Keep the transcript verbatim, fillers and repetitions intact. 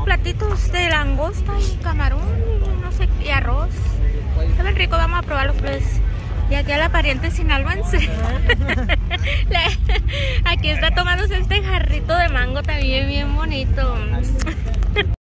platitos de langosta y camarón, no sé, y arroz. Saben rico, vamos a probarlos pues. Y aquí a la pariente sinaloense. Aquí está tomándose este jarrito de mango también bien bonito.